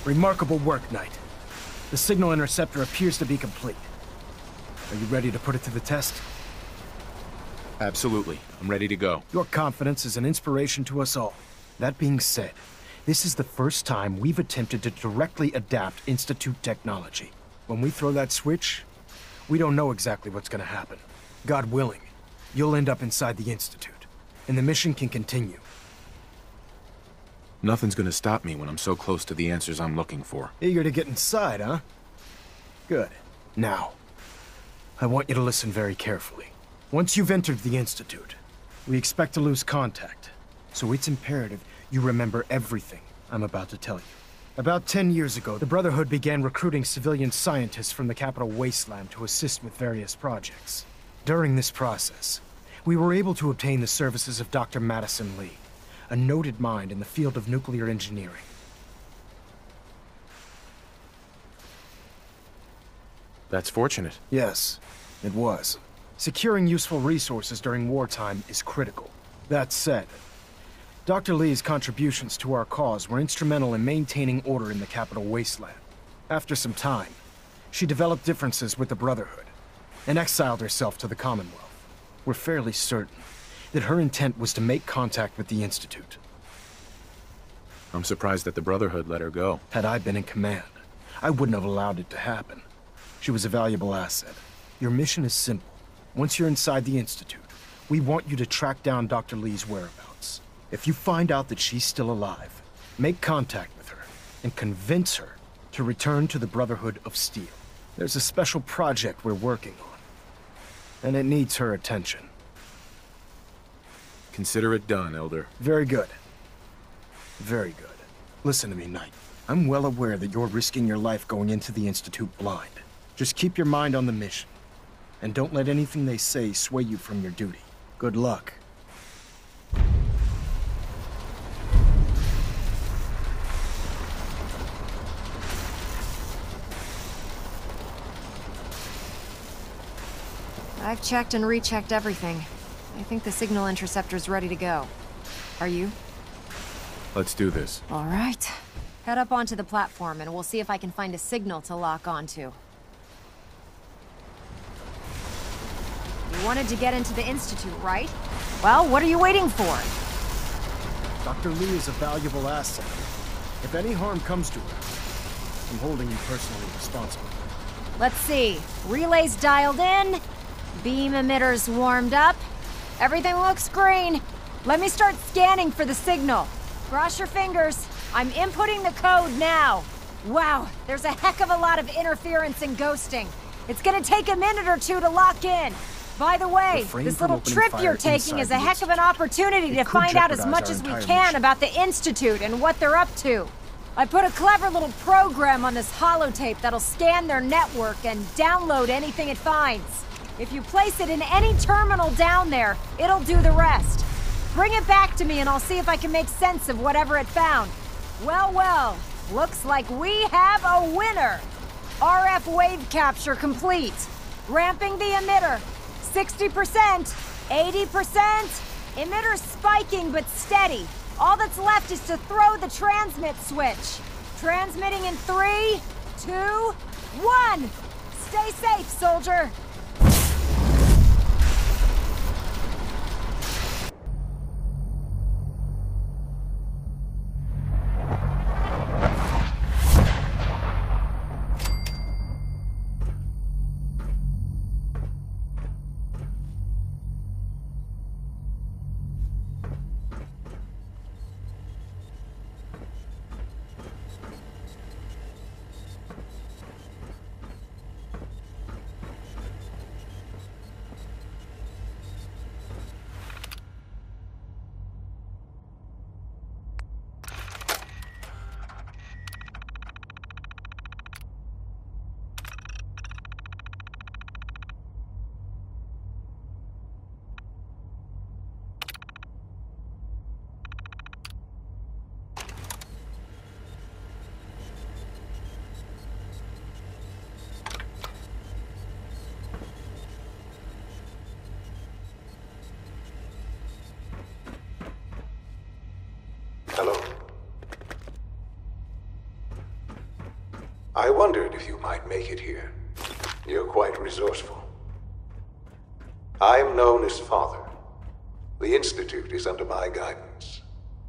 Remarkable work, Knight. The signal interceptor appears to be complete. Are you ready to put it to the test? Absolutely. I'm ready to go. Your confidence is an inspiration to us all. That being said, this is the first time we've attempted to directly adapt Institute technology. When we throw that switch, we don't know exactly what's gonna happen. God willing, you'll end up inside the Institute, and the mission can continue. Nothing's gonna stop me when I'm so close to the answers I'm looking for. Eager to get inside, huh? Good. Now, I want you to listen very carefully. Once you've entered the Institute, we expect to lose contact, so it's imperative you remember everything I'm about to tell you. About 10 years ago, the Brotherhood began recruiting civilian scientists from the capital wasteland to assist with various projects. During this process, we were able to obtain the services of Dr. Madison Li, a noted mind in the field of nuclear engineering. That's fortunate. Yes, it was. Securing useful resources during wartime is critical. That said, Dr. Li's contributions to our cause were instrumental in maintaining order in the capital wasteland. After some time, she developed differences with the Brotherhood and exiled herself to the Commonwealth. We're fairly certain that her intent was to make contact with the Institute. I'm surprised that the Brotherhood let her go. Had I been in command, I wouldn't have allowed it to happen. She was a valuable asset. Your mission is simple. Once you're inside the Institute, we want you to track down Dr. Li's whereabouts. If you find out that she's still alive, make contact with her and convince her to return to the Brotherhood of Steel. There's a special project we're working on, and it needs her attention. Consider it done, Elder. Very good. Very good. Listen to me, Knight. I'm well aware that you're risking your life going into the Institute blind. Just keep your mind on the mission, and don't let anything they say sway you from your duty. Good luck. I've checked and rechecked everything. I think the signal interceptor's ready to go. Are you? Let's do this. All right. Head up onto the platform and we'll see if I can find a signal to lock onto. You wanted to get into the Institute, right? Well, what are you waiting for? Dr. Li is a valuable asset. If any harm comes to her, I'm holding you personally responsible. Let's see. Relays dialed in. Beam emitters warmed up. Everything looks green. Let me start scanning for the signal. Cross your fingers. I'm inputting the code now. Wow, there's a heck of a lot of interference and ghosting. It's gonna take a minute or two to lock in. By the way, this little trip you're taking is a heck of an opportunity to find out as much as we can about the Institute and what they're up to. I put a clever little program on this holotape that'll scan their network and download anything it finds. If you place it in any terminal down there, it'll do the rest. Bring it back to me and I'll see if I can make sense of whatever it found. Well, well, looks like we have a winner. RF wave capture complete. Ramping the emitter. 60%, 80%. Emitter spiking but steady. All that's left is to throw the transmit switch. Transmitting in 3, 2, 1. Stay safe, soldier. I wondered if you might make it here. You're quite resourceful. I'm known as Father. The Institute is under my guidance.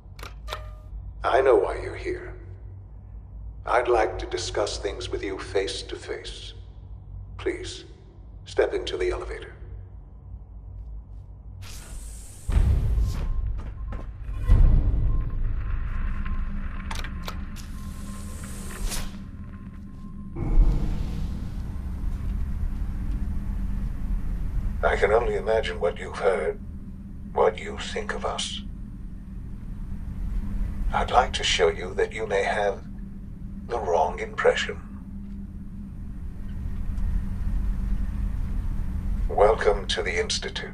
I know why you're here. I'd like to discuss things with you face to face. Please, step into the elevator. I can only imagine what you've heard, what you think of us. I'd like to show you that you may have the wrong impression. Welcome to the Institute.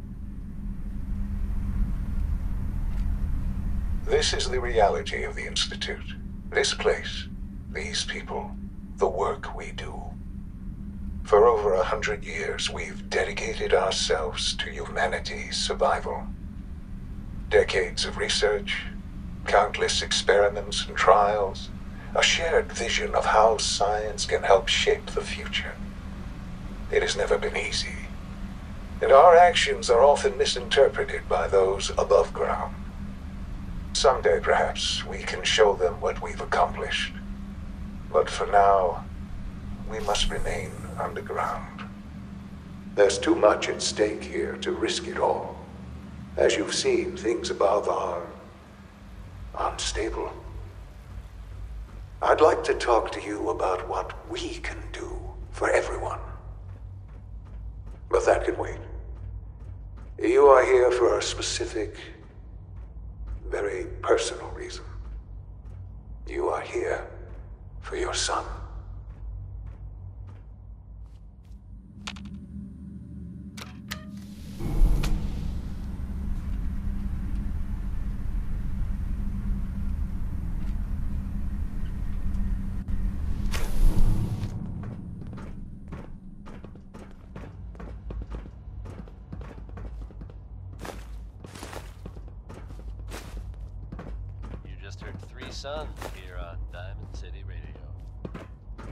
This is the reality of the Institute. This place, these people, the work we do. For over 100 years, we've dedicated ourselves to humanity's survival. Decades of research, countless experiments and trials, a shared vision of how science can help shape the future. It has never been easy, and our actions are often misinterpreted by those above ground. Someday, perhaps, we can show them what we've accomplished. But for now, we must remain underground. There's too much at stake here to risk it all. As you've seen, things above are unstable. I'd like to talk to you about what we can do for everyone. But that can wait. You are here for a specific, very personal reason. You are here for your son. Son here on Diamond City Radio.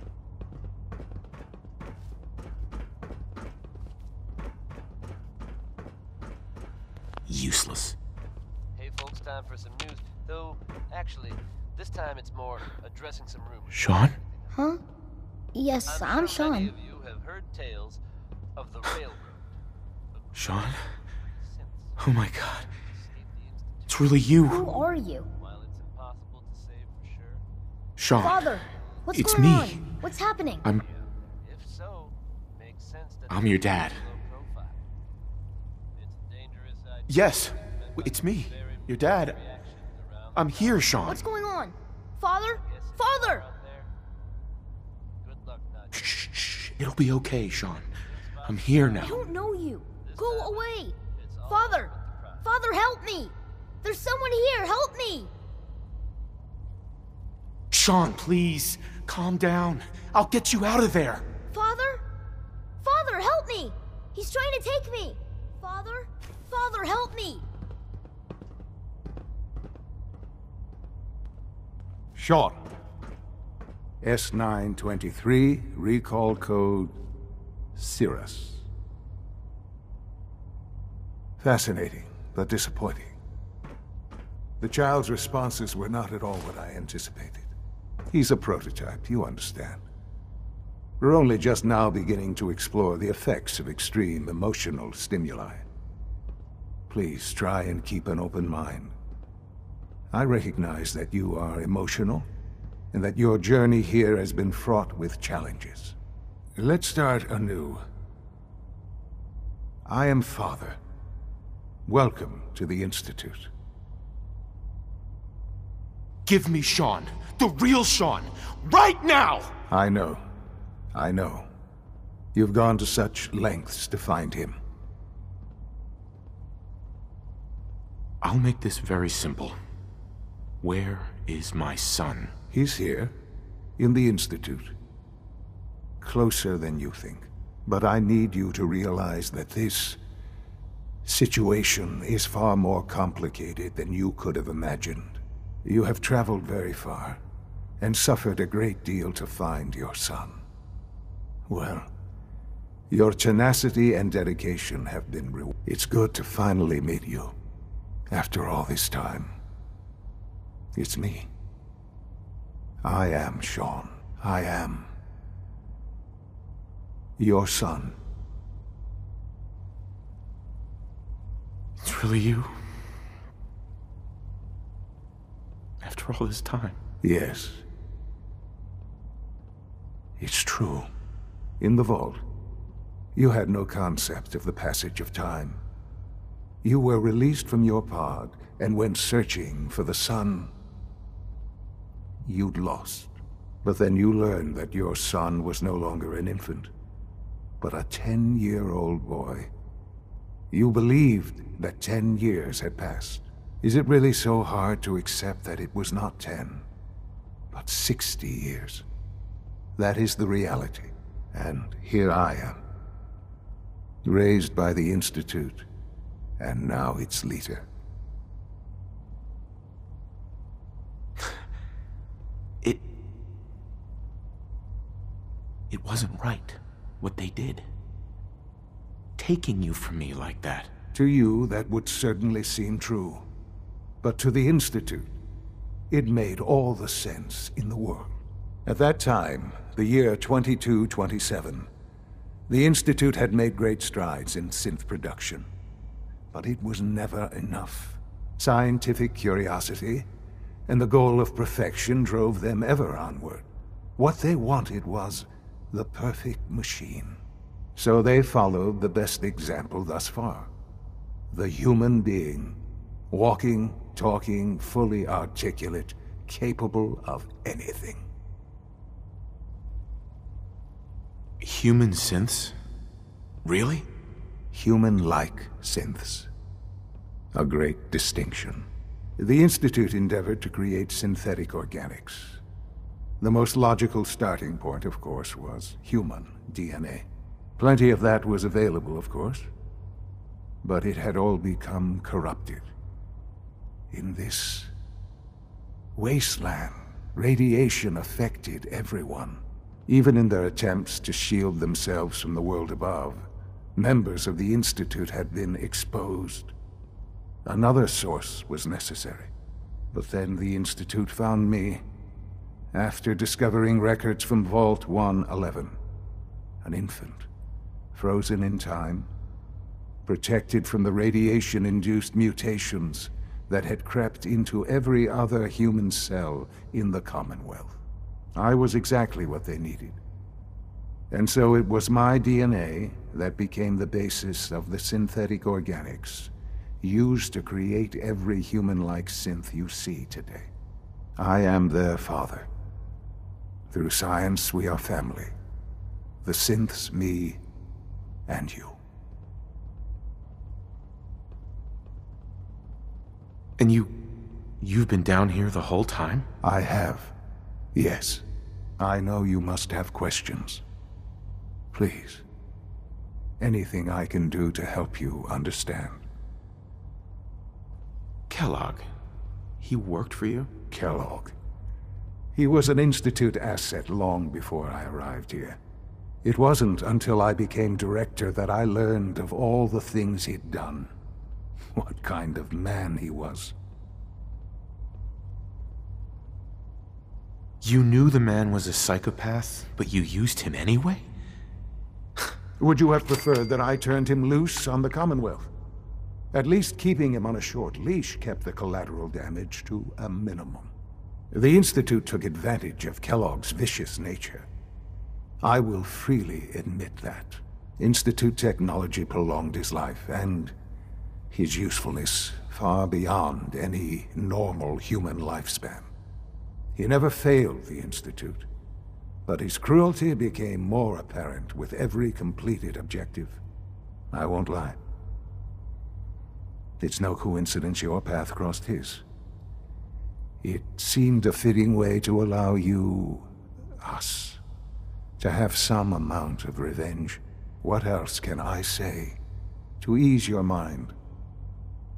Useless. Hey folks, time for some news. Though, actually, this time it's more addressing some rumors. Sean? Huh? Yes, I'm sure many Sean. of you have heard tales of the railroad. Sean? Since Oh my god. escaped the Institute, It's really you. Who are you? while it's impossible to say for sure, Sean. Father, what's It's going me. on? What's happening? if so, makes sense that I'm your dad. low profile. It's a dangerous idea. Yes, it's me. Your dad. Reactions around I'm here, Sean. What's going on? Father? Guess if Father! you're out there, good luck, not Shh, shh. It'll be okay, Sean. I'm here I now. don't know you. Go away. It's all Father! about the process. Father, help me! There's someone here. Help me! Sean, please. Calm down. I'll get you out of there. Father? Father, help me! He's trying to take me! Father? Father, help me! Sean. S923, recall code Cirrus. Fascinating, but disappointing. The child's responses were not at all what I anticipated. He's a prototype, you understand. We're only just now beginning to explore the effects of extreme emotional stimuli. Please try and keep an open mind. I recognize that you are emotional, and that your journey here has been fraught with challenges. Let's start anew. I am Father. Welcome to the Institute. Give me Sean. The real Sean. Right now! I know. I know. You've gone to such lengths to find him. I'll make this very simple. Where is my son? He's here, in the Institute. Closer than you think. But I need you to realize that this situation is far more complicated than you could have imagined. You have traveled very far, and suffered a great deal to find your son. Well, your tenacity and dedication have been rewarded. It's good to finally meet you. After all this time. It's me. I am Shaun. I am your son. It's really you? After all this time? Yes. It's true. In the vault, you had no concept of the passage of time. You were released from your pod and went searching for the son you'd lost. But then you learned that your son was no longer an infant, but a 10-year-old boy. You believed that 10 years had passed. Is it really so hard to accept that it was not 10, but 60 years? That is the reality. And here I am, raised by the Institute, and now its leader. It wasn't right, what they did. Taking you from me like that. To you, that would certainly seem true. But to the Institute, it made all the sense in the world. At that time, the year 2227, the Institute had made great strides in synth production. But it was never enough. Scientific curiosity and the goal of perfection drove them ever onward. What they wanted was the perfect machine. So they followed the best example thus far. The human being, walking, talking, fully articulate, capable of anything. Human synths? Really? Human-like synths. A great distinction. The Institute endeavored to create synthetic organics. The most logical starting point, of course, was human DNA. Plenty of that was available, of course. But it had all become corrupted. In this wasteland, radiation affected everyone. Even in their attempts to shield themselves from the world above, members of the Institute had been exposed. Another source was necessary. But then the Institute found me, after discovering records from Vault 111. An infant, frozen in time, protected from the radiation-induced mutations that had crept into every other human cell in the Commonwealth. I was exactly what they needed. And so it was my DNA that became the basis of the synthetic organics used to create every human-like synth you see today. I am their father. Through science, we are family. The synths, me, and you. And you've been down here the whole time? I have. Yes. I know you must have questions. Please. Anything I can do to help you understand. Kellogg. He worked for you? Kellogg. He was an Institute asset long before I arrived here. It wasn't until I became director that I learned of all the things he'd done. What kind of man he was. You knew the man was a psychopath, but you used him anyway? Would you have preferred that I turned him loose on the Commonwealth? At least keeping him on a short leash kept the collateral damage to a minimum. The Institute took advantage of Kellogg's vicious nature. I will freely admit that. Institute technology prolonged his life, and his usefulness far beyond any normal human lifespan. He never failed the Institute, but his cruelty became more apparent with every completed objective. I won't lie. It's no coincidence your path crossed his. It seemed a fitting way to allow you, us, to have some amount of revenge. What else can I say to ease your mind?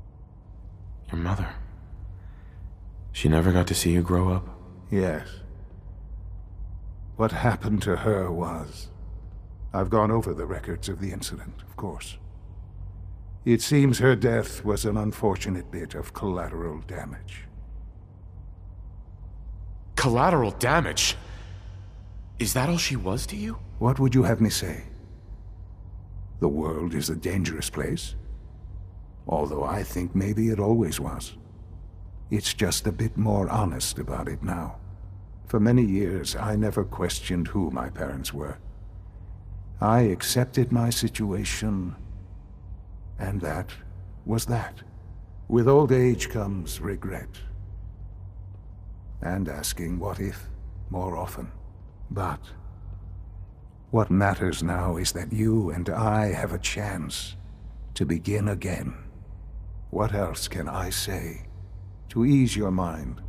Your mother. She never got to see you grow up? Yes. What happened to her was... I've gone over the records of the incident, of course. It seems her death was an unfortunate bit of collateral damage. Collateral damage? Is that all she was to you? What would you have me say? The world is a dangerous place? Although I think maybe it always was. It's just a bit more honest about it now. For many years, I never questioned who my parents were. I accepted my situation, and that was that. With old age comes regret. And asking what if more often. But what matters now is that you and I have a chance to begin again. What else can I say to ease your mind?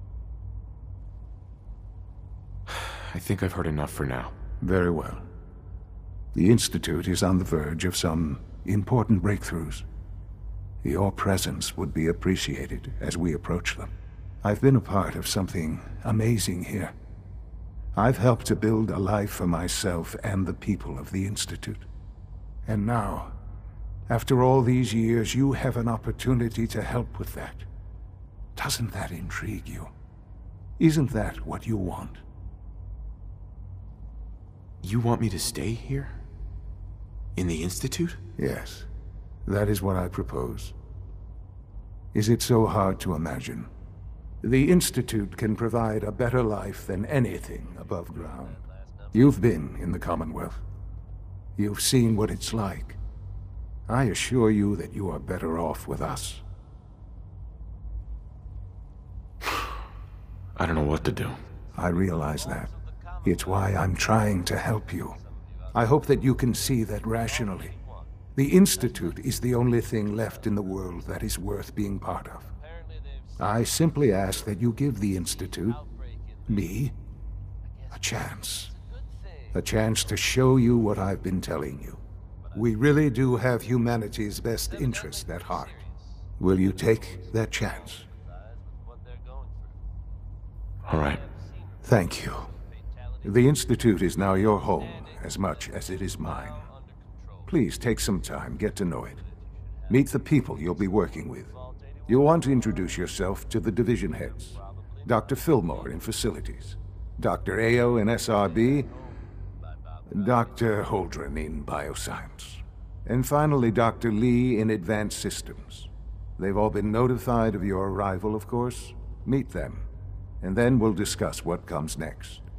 I think I've heard enough for now. Very well. The Institute is on the verge of some important breakthroughs. Your presence would be appreciated as we approach them. I've been a part of something amazing here. I've helped to build a life for myself and the people of the Institute. And now, after all these years, you have an opportunity to help with that. Doesn't that intrigue you? Isn't that what you want? You want me to stay here? In the Institute? Yes, that is what I propose. Is it so hard to imagine? The Institute can provide a better life than anything above ground. You've been in the Commonwealth. You've seen what it's like. I assure you that you are better off with us. I don't know what to do. I realize that. It's why I'm trying to help you. I hope that you can see that rationally. The Institute is the only thing left in the world that is worth being part of. I simply ask that you give the Institute, me, a chance. A chance to show you what I've been telling you. We really do have humanity's best interest at heart. Will you take that chance? All right. Thank you. The Institute is now your home, as much as it is mine. Please take some time, get to know it. Meet the people you'll be working with. You'll want to introduce yourself to the division heads. Dr. Fillmore in Facilities, Dr. Ao in SRB, Dr. Holdren in Bioscience, and finally Dr. Lee in Advanced Systems. They've all been notified of your arrival, of course. Meet them, and then we'll discuss what comes next.